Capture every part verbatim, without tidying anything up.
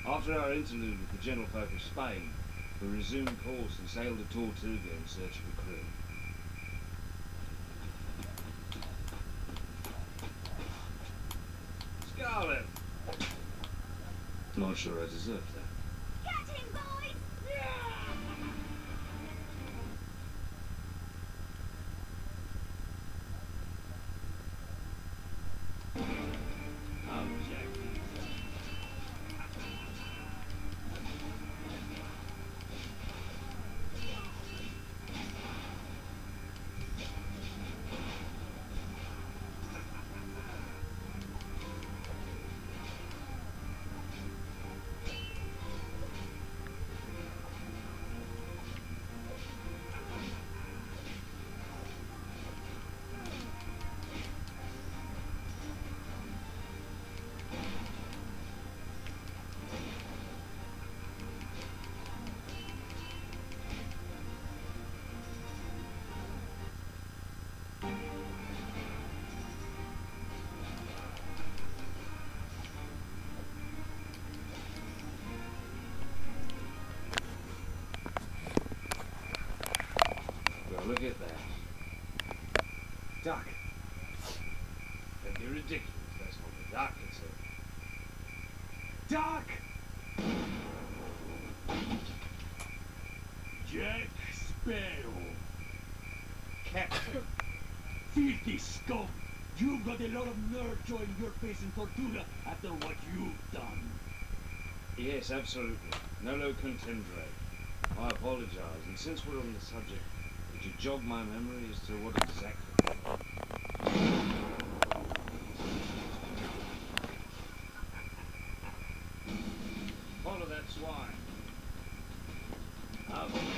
After our interlude with the general folk of Spain, we resumed course and sailed to Tortuga in search of a crew. Scarlet! Not sure I deserve that. Catch him, boys! Oh, Jack. Well, look at that. Duck. That'd be ridiculous. That's what the duck can say. Duck! Jack Sparrow. Captain. Filthy scum! You've got a lot of nerve showing your face in Tortuga after what you've done. Yes, absolutely. Nolo contendere. I apologize, and since we're on the subject, could you jog my memory as to what exactly... Follow that swine. Up next.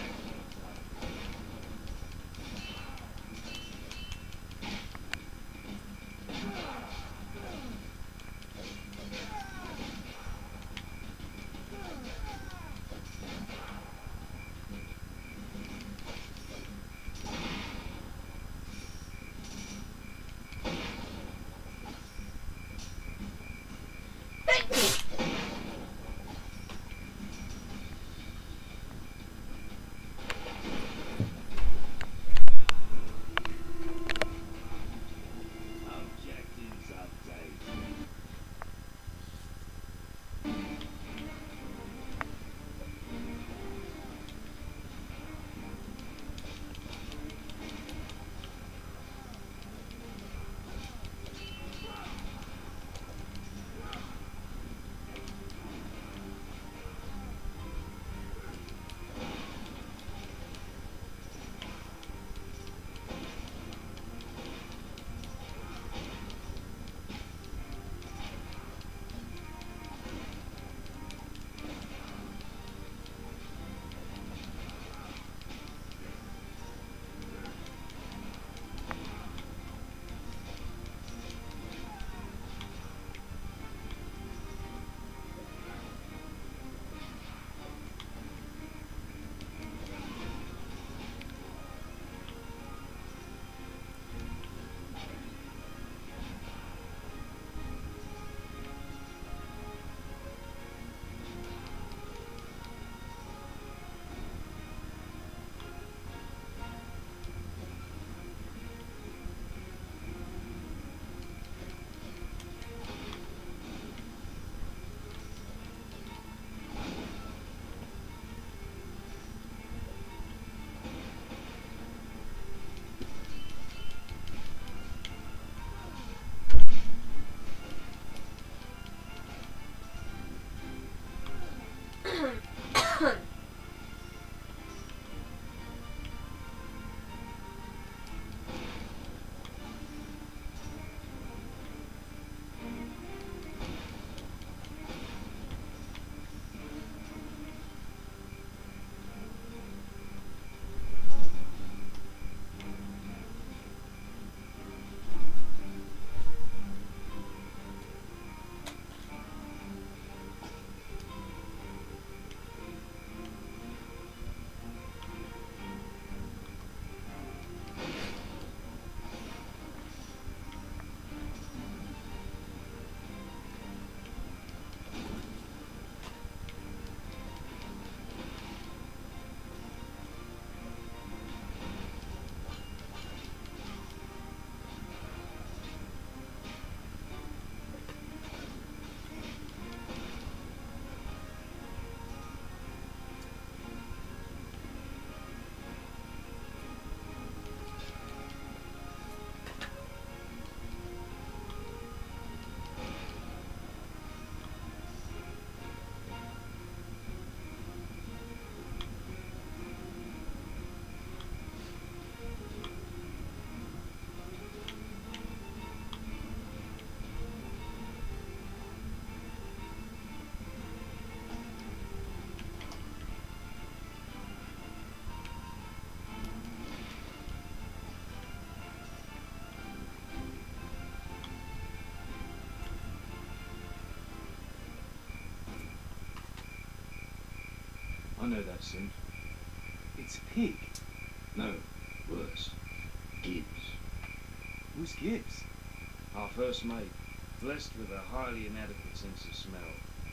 know that synth. It's Pig. No, worse. Gibbs. Who's Gibbs? Our first mate, blessed with a highly inadequate sense of smell.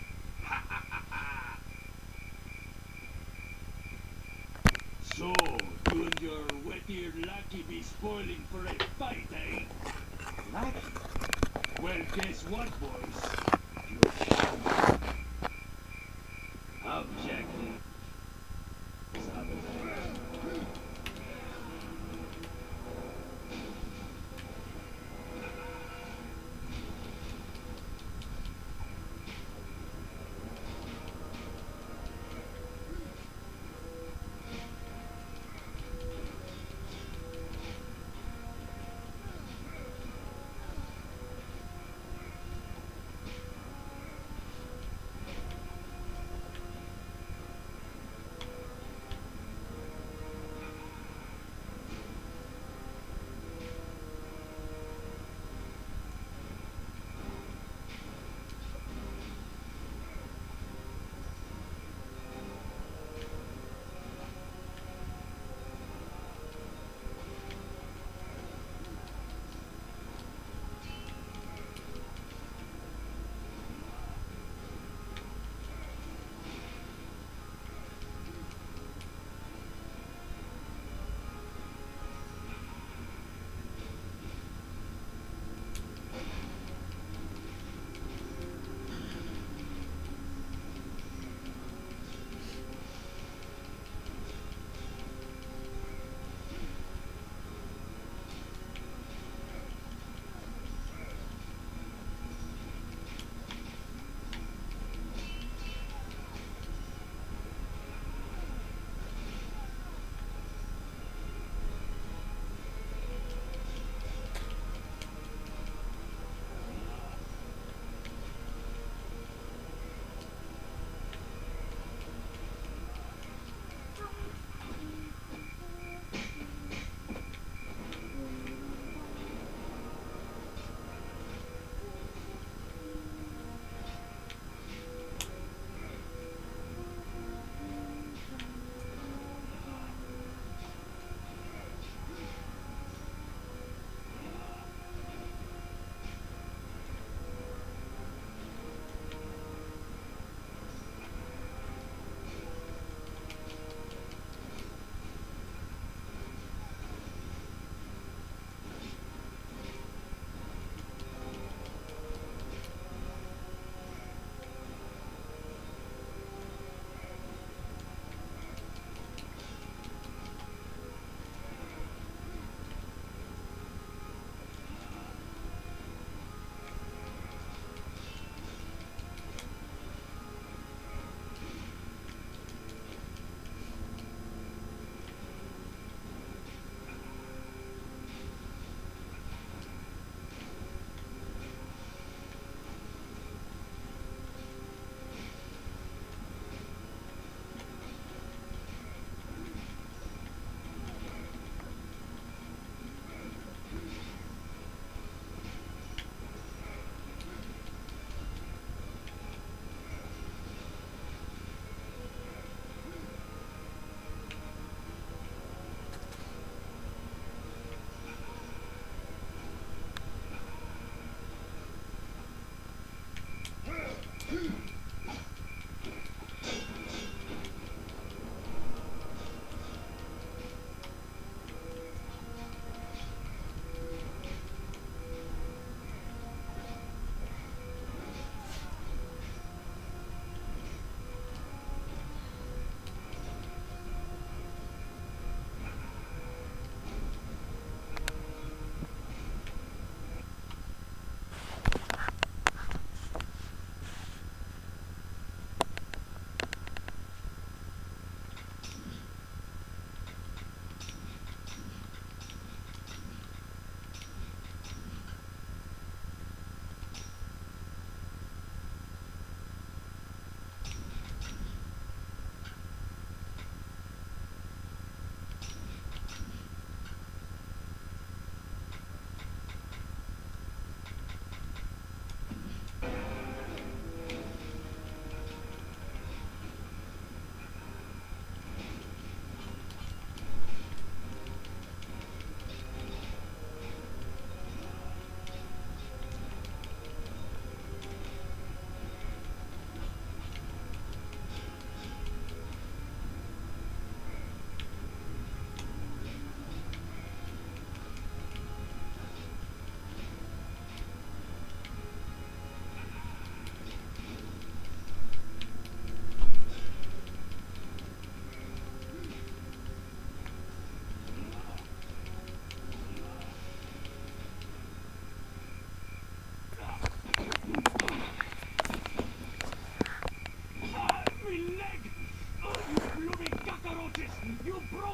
So, you and your wet-eared lackey be spoiling for a fight, eh? Lackey? Well, guess what, boys? Objective.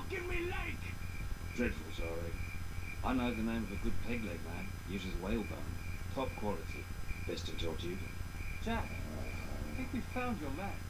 give me like? Dreadful sorry. I know the name of a good peg leg man. Uses whalebone. Top quality. Best to talk to you. Jack, I think we found your man.